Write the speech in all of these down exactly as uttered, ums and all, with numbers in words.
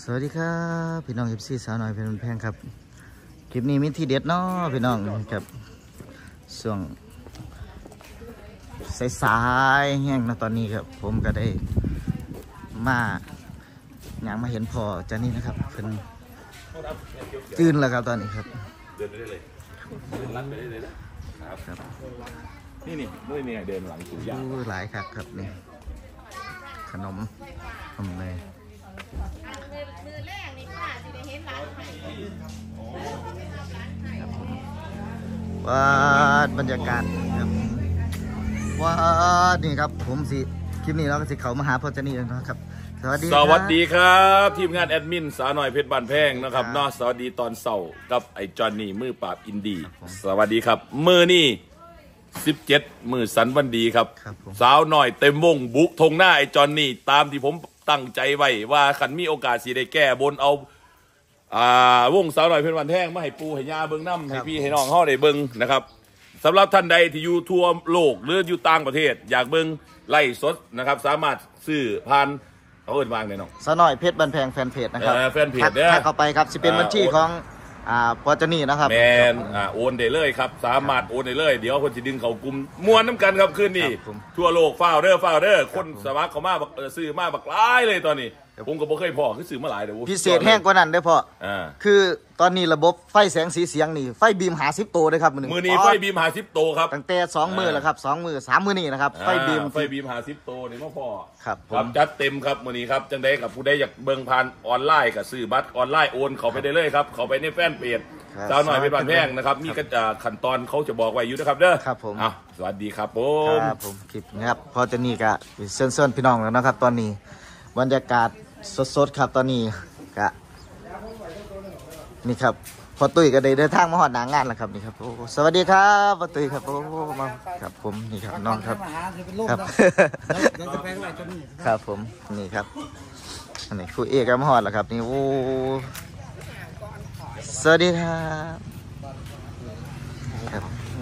สวัสดีครับพี่น้องเอฟซีสาวน้อยเป็นแพงครับคลิปนี้มีที่เด็ดเนาะพี่น้องกับช่วงสายๆแห้งนะตอนนี้ครับผมก็ได้มาอย่างมาเห็นพอจานี่นะครับเพิ่นตื่นแล้วครับตอนนี้ครับเดินไปได้เลยเดินลัดไปได้เลยนะครับนี่นี่ด้วยเนี่ยเดินหลังสูงยาวหลายครับครับนี่ขนมขนมเลยมือแรกนี่ค่ะที่ได้เห็นร้านไทยว้าบรรยากาศครับว้านี่ครับผมสิคลิปนี้เราก็สิเขามาหาพ่อเจนี่นะครับสวัสดีสวัสดีครับทีมงานแอดมินสาวหน่อยเพชรบานแพงนะครับนอสวัสดีตอนเสาร์กับไอจอนนี่มือปราบอินดี้สวัสดีครับมือนี่สิบเจ็ดมือสันวันดีครับสาวหน่อยเต็มวงบุกธงหน้าไอจอนนี่ตามที่ผมตั้งใจไว้ว่าขันมีโอกาสสีได้แก้บนเอาอ่าวงสาวหน่อยเพชรบานแพงมาให้ปูให้ยาเบิ้งน้ำให้พี่ให้น้องเขาได้เบิ้งนะครับสำหรับท่านใดที่อยู่ทั่วโลกหรืออยู่ต่างประเทศอยากเบิ้งไล่สดนะครับสามารถซื้อผ่านเขาเอิ้นวางเลยน้องสาวน้อยเพชรบานแพงแฟนเพจนะครับแฟนเพจเนี่ยเข้าไปครับสิเป็นบัญชีของอ่าพ่อเจนี่นะครับแมนอ่าโอนได้เลยครับสามารถโอนได้เลยเดี๋ยวคนจะดึงเขากลุ่มมวนน้ำกันครับคืนนี้ทั่วโลกฟ้าวเด้อฟ้าวเด้อคนสมัครเขามาซื้อมาบักหลายเลยตอนนี้ผมก็บ่เคยพอคือซื้อมาหลายเดี๋ยวพิเศษแห้งกว่านั้นเด้อพ่อคือตอนนี้ระบบไฟแสงสีเสียงนี่ไฟบีมหาสิบโตเลยครับมือมือนี้ไฟบีมหาสิบโตครับตั้งแต่สองมือแล้วครับสองมือสามมือนี่นะครับไฟบีมไฟบีมหาสิบโตนี่มาพอครับผมจัดเต็มครับมือนี้ครับจังได้กับผู้ใดอยากเบิ่งผ่านออนไลน์กับซื้อบัตรออนไลน์โอนเขาไปได้เลยครับเขาไปในแฟนเพจสาวหน่อยเป็นบานแพงนะครับมีขั้นตอนเขาจะบอกไว้อยู่นะครับเด้อครับผมอ่ะสวัสดีครับผมครับผมคลิปนะครับพอจะนี่ก็เซิร์นๆพี่น้องแล้วนะครับตอนนี้บรรยากาศสดๆครับตอนนี้ก็นี่ครับพอตุ้ยก็ได้เดินทางมาหอดหนางานแล้วครับนี่ครับโอ้สวัสดีครับพอตุ้ยครับโอ้มาครับผมนี่ครับน้องครับครับครับผมนี่ครับอันนี้ครูเอกมาหอดแล้วครับนี่โอ้สวัสดีครับครับ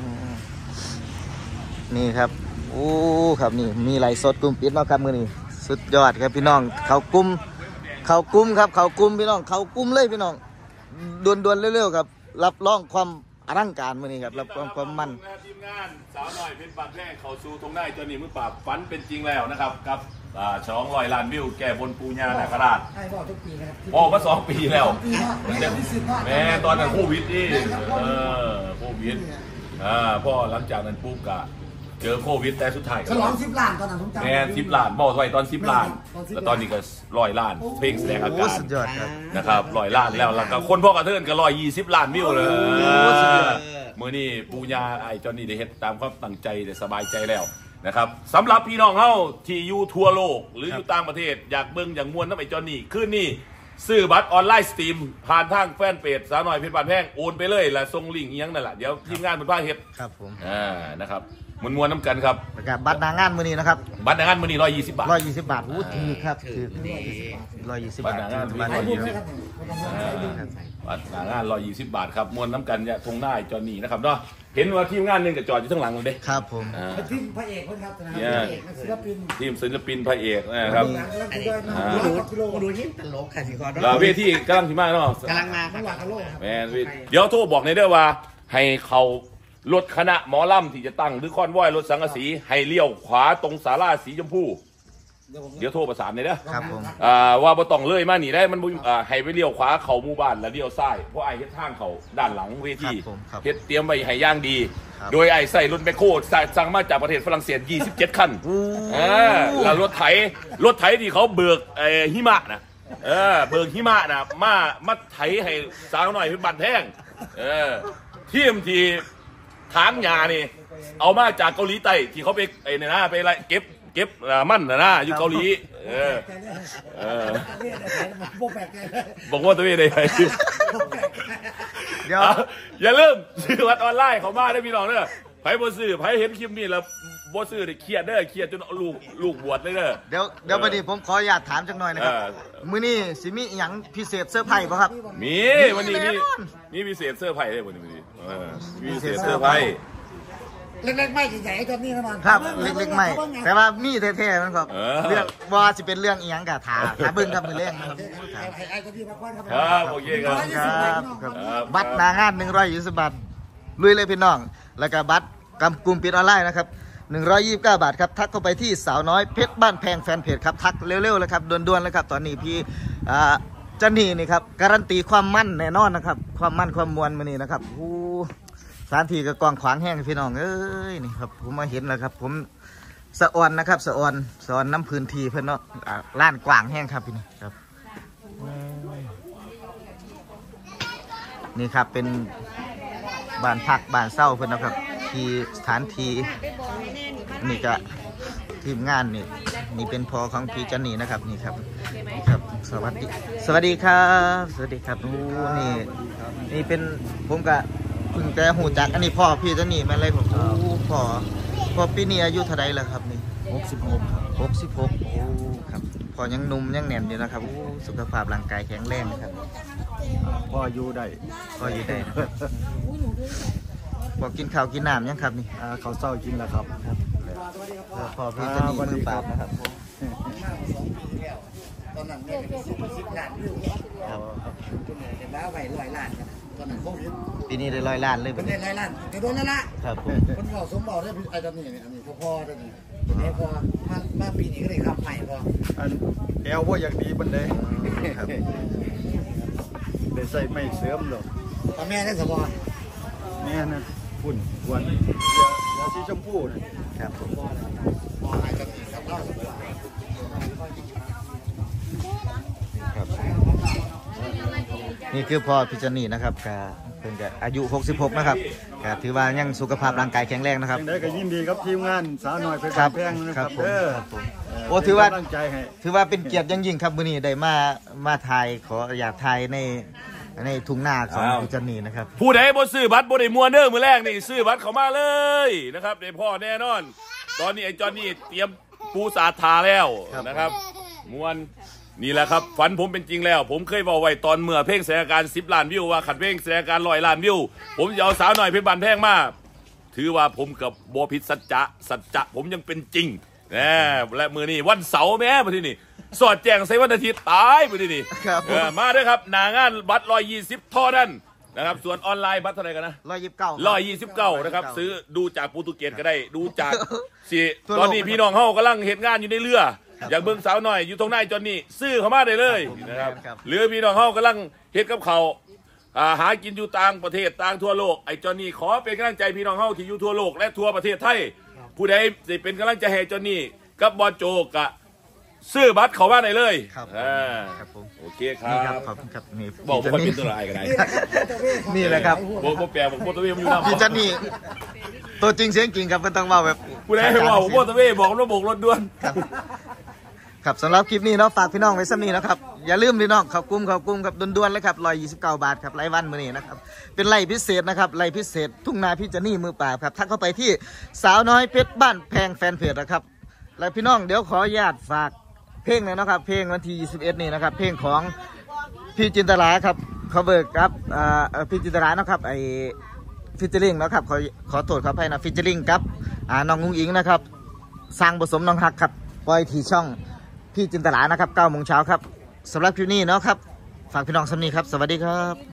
นี่ครับโอ้ครับนี่มีไลฟ์สดกลุ่มปิดเนาะครับมือนี้สุดยอดครับพี่น้องเขากุ้มเขากุ้มครับเขากุ้มพี่น้องเขากุ้มเลยพี่น้องดวนดวนเร็วๆครับรับรองความอลังการมือนี้ครับรับรองความมันทีมงานสาวหน่อยเป็นปากแรกเขาสู้ทงได้จนนี่มือปราบฝันเป็นจริงแล้วนะครับกับฉลองร้อยล้านวิวแก่บนปูญานาคราชพ่อมาสองปีแล้วแม่ตอนนั้นโควิดนี่เออโควิดอ่าพ่อหลังจากนั้นปุ๊บกะเจอโควิดแต่สุดท้ายฉลองสิบล้านตอนนั้นผมจำแม่สิบล้านบอกไว้ตอนสิบล้านแล้วตอนนี้ก็ร้อยล้านเพลงแสดงอาการนะครับร้อยล้านแล้วแล้วก็คนพ่อกระเทินก็ร้อยยี่สิบล้านวิวเลยมื่อนี้ปูญาไอ้จอนนี่ได้เฮ็ดตามความตั้งใจได้สบายใจแล้วนะครับสำหรับพี่น้องเฮาที่อยู่ทั่วโลกหรืออยู่ต่างประเทศอยากเบิ่งอย่างมวลน้ำไอ้จอนนี่คืนนี้ซื้อบัตรออนไลน์สตรีมผ่านทางแฟนเพจสาวหน่อยเพชรบานแพงโอนไปเลยแล้วส่งลิงก์ยังนั่นแหละเดี๋ยวทีมงานเป็นผ้าเฮ็ดครับผมอ่านะครับมวลมวลน้ำกันครับบัตรนางงานมือนี้นะครับบัตรนางงานมือนี้ร้อยยี่สิบบาทร้อยยี่สิบบาทอู้ถือครับถือร้อยยี่สิบบาทบัตรนางงานร้อยยี่สิบบัตรนางงานร้อยยี่สิบบาทครับมวลน้ำกันเนี่ยทงหน้าจอนี่นะครับเนาะเห็นว่าทีมงานหนึ่งกับจอดอยู่ข้างหลังเลยเด้ครับผมทีมพระเอกคนครับศิลปินทีมศิลปินพระเอกนะครับมาดูมาดูยิ้มตลกค่ะสิคอร์เราเวทีกำลังที่มาเนาะกำลังมาครับแมนเดี๋ยวโทรบอกในเด้อว่าให้เขารถคณะหมอลำที่จะตั้งหรือคอนวอยรถสังกะสีให้เลี้ยวขวาตรงศาลาสีชมพูเดี๋ยวโทรประสานเลยนะครับผมว่าบ่ต้องเลยมาหนีได้มันให้ไปเลี้ยวขวาเขาหมู่บ้านแล้วเลี้ยวซ้ายเพราะไอ้เฮ็ดทางเขาด้านหลังเวทีเฮ็ดเตรียมไว้ให้ย่างดีโดยไอ้ใส่รถแมคโครสั่งมาจากประเทศฝรั่งเศสยี่สิบเจ็ดคันแล้วรถไถรถไถที่เขาเบิกไอ้หิมะนะเออเบิกหิมะนะมามาไถให้สาวหน่อยเป็นบัตรแท่งเออทีมที่ทางยานี่เอามาจากเกาหลีใต้ที่เขาไปไอ้เนี่ยนะไปอะไรเก็บเก็บมั่นนะนะอยู่เกาหลีเออเออบอกว่าตัวเองได้เดี๋ยวอย่าลืมซื้อวัดออนไลน์เขามาได้พี่น้องเด้อไพ่บซื้อไพ่เห็นคลิปนี้แล้วบซื้อได้เครียดเด้อเครียดจนลูกลูกบวชเลยเด้อเดี๋ยวเดี๋ยวพอดีผมขออยากถามจังหน่อยนะครับมื้อนี้สิมีอย่างพิเศษเซอร์ไพรส์ป่ะครับมีวันนี้มีมีพิเศษเซอร์ไพรส์เลยวันนี้มีพิเศษเซอร์ไพรส์เล็กๆไม่ใหญ่ๆตัวนี้แน่นอนครับเล็กๆไม่แต่ว่ามีแท้ๆมันครับเรื่องว่าสิเป็นเรื่องอีหยังกะถาถาเบิ่งครับเป็นเรื่องนะครับไอ้ตัวนี้มาควันครับครับโอเคครับครับบัตรหนางานหนึ่งร้อยยี่สิบบาทลุยเลยพี่น้องแล้วก็บัตรกำกลุ่มปิดออนไลน์นะครับหนึ่งร้อยยี่สิบเก้าบาทครับทักเข้าไปที่สาวน้อยเพชรบ้านแพงแฟนเพจครับทักเร็วๆเลยครับด่วนๆเลยครับตอนนี้พี่อ่าจันนี่นี่ครับการันตีความมั่นแน่นอนนะครับความมั่นความมวลมานี่นะครับโอ้สถานที่ก็กว้างขวางแห้งพี่น้องเอ้ยนี่ครับผมมาเห็นแล้วครับผมสะออนนะครับสะออนสะออนน้ำพื้นที่เพื่อนเนาะอ่าล้านกว้างแห้งครับพี่นี่ครับนี่ครับเป็นบ้านพักบ้านเศร้าเพื่อนนะครับที่สถานที่นี่ก็ทีมงานนี่นี่เป็นพอของพี่จันนี่นะครับนี่ครับนี่ครับสวัสดีสวัสดีครับสวัสดีครับโอ้นี่นี่เป็นผมก็เพิ่งแต่หูจักอันนี้พ่อพี่จันนี่แม่นเลยผมโอ้พ่อพ่อปีนี้อายุเท่าไรแล้วครับนี่หกสิบหกครับหกสิบหกโอ้ครับพ่อยังหนุ่มยังแน่นอยู่นะครับโอ้สุขภาพร่างกายแข็งแรงนะครับพ่ออยู่ได้พ่ออยู่ได้นะครับบอกกินข้าวกินน้ำยังครับนี่อ่าเขาวเศร้ากินแล้วครับพ่อพี่จันนี่มือปราบนะครับตอนนั้นเนี่ยสิบสิบล้านวิวครับจนเห็นแล้วไหวร้อยล้านกันตอนนั้นโควิดปีนี้ได้ร้อยล้านเลยเป็นร้อยล้านจะโดนแล้วละครับผมคนบอกสมบอกได้ไอ้ตอนนี้เนี่ยอันนี้พ่อๆได้นี่เนี่ยพอมามาปีนี้ก็เลยขับใหม่พออันแอลว่าอย่างดีบันไดครับได้ใส่ไม่เสริมหรอกตอนแม่ได้สบายแม่นะฝุ่นควนยาสีชมพูนะครับผมพอไอ้ตอนนี้สบายครับนี่คือพ่อพี่จันนี่นะครับกเพิ่งจะอายุหกสิบหกนะครับก็ถือว่ายังสุขภาพร่างกายแข็งแรงนะครับยังได้ก็ยินดีครับทีมงานสาวหน่อยเพชรครับแพงนะคครัรับบ ผมเด้อครับผมโอ้ถือว่าเป็นกำลังใจให้ถือว่าเป็นเกียรติอยังยิ่งครับมื้อนี้ได้มามาถ่ายขออยากถ่ายในในทุ่งนาของพี่จันนี่นะครับผู้ใดบ่ซื้อบัตรบ่ได้มัวเด้อมือแรกนี่ซื้อบัตรเข้ามาเลยนะครับได้พ่อแน่นอน ตอนนี้ไอ้จอนนี่เตรียมปูสาทาแล้วนะครับมวนนี่แหละครับฝันผมเป็นจริงแล้ว ผมเคยบอกไว้ตอนเมื่อเพลงแสดงการสิบล้านวิวว่าขัดเพลงแสดงการร้อยล้านวิวผมจะเอาสาวหน่อยเพชรบานแพงมาถือว่าผมกับโบพิษสัจจะสัจจะผมยังเป็นจริงนะและมือนี้วันเสาร์แม่มาที่นี่สอดแจงใส่วันอาทิตย์ตายมาที่นี่ครับผมเออมาด้วยครับหนางานบัตรร้อยยี่สิบท่อนั่นนะครับส่วนออนไลน์บัตรเท่าไหร่กันนะร้อยยี่สิบเก้าร้อยยี่สิบเก้านะครับซื้อดูจากโปรตุเกสก็ได้ดูจากสิทั่วโลกตอนนี้พี่น้องเฮากำลังเหตุงานอยู่ในเรือ อยากเบิ่งสาวหน่อยอยู่ตรงหน้าจอนนี่ซื้อเข้ามาได้เลยนะครับครับหรือพี่น้องเฮากำลังเฮ็ดกับเขาวอ่าหากินอยู่ต่างประเทศต่างทั่วโลกไอ้จอนนี่ขอเป็นกำลังใจพี่น้องเฮาที่อยู่ทั่วโลกและทั่วประเทศไทยผู้ใดจะเป็นกำลังใจให้จอนนี่กับบอลโจกะซื้อบัตรเข้ามาได้เลยครับอ่าครับผมโอเคครันี่ครับบขอบคุณครับนี่บอกพี่ว่าจันเป็นนี่ตัวลายกันได้นี่แหละครับบอกบอกแปลบอกโมตเวมันอยู่น้ำพี่จันนี่ตัวจริงเสียงจริงครับเป็นต้องว่าแบบผู้ใดให้บอกโมตเวบอกว่าบอกรถด่วนครับครับสำหรับคลิปนี้เนาะฝากพี่น้องไว้สักนี้นะครับอย่าลืมพี่น้องเขากุ้มเขากุ้มครับด่วนๆเลยครับร้อยยี่สิบเก้าบาทครับไล่วันมื้อนี้นะครับเป็นไล่พิเศษนะครับไล่พิเศษทุ่งนาพี่จันนี่มือปราบครับทักเข้าไปที่สาวน้อยเพชรบ้านแพงแฟนเพจนะครับและพี่น้องเดี๋ยวขออนุญาตฝากเพลงหน่อยนะครับเพลงวันที่ยี่สิบเอ็ดนี่นะครับเพลงของพี่จินตลาครับเขาเบิกครับอ่าเอ่อพี่จินตลานะครับไอฟิชเจอริงนะครับขอขอโทษขออภัยนะฟิชเจอริงครับอ่าน้องงุ้งอิงนะครับสร้างผสมน้องฮักครับปล่อยที่ช่องพี่จินตลานะครับเก้าโมงเช้าครับสำหรับคลิปนี้เนาะครับฝากพี่น้องสำนีครับสวัสดีครับ